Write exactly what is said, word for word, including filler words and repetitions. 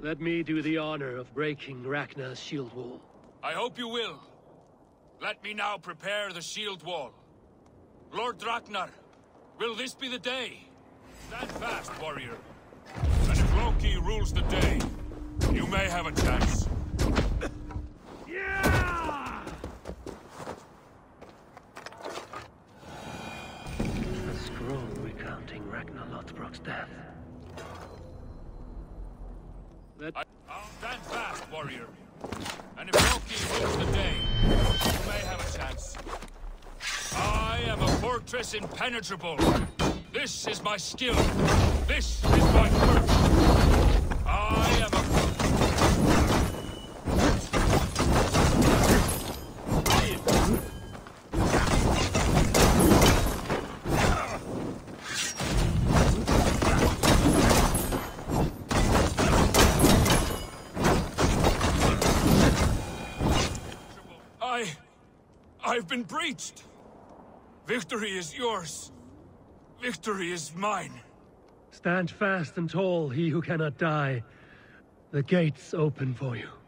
Let me do the honor of breaking Ragnar's shield wall. I hope you will. Let me now prepare the shield wall. Lord Ragnar, will this be the day? Stand fast, warrior. And if Loki rules the day, you may have a chance. Yeah! A scroll recounting Ragnar Lothbrok's death. Let I I'll stand fast, warrior. And if Loki rules the day, you may have a chance. I am a fortress impenetrable. This is my skill. This is my curse. I am a... I... I've been breached. Victory is yours. Victory is mine. stand fast and tall, he who cannot die. The gates open for you.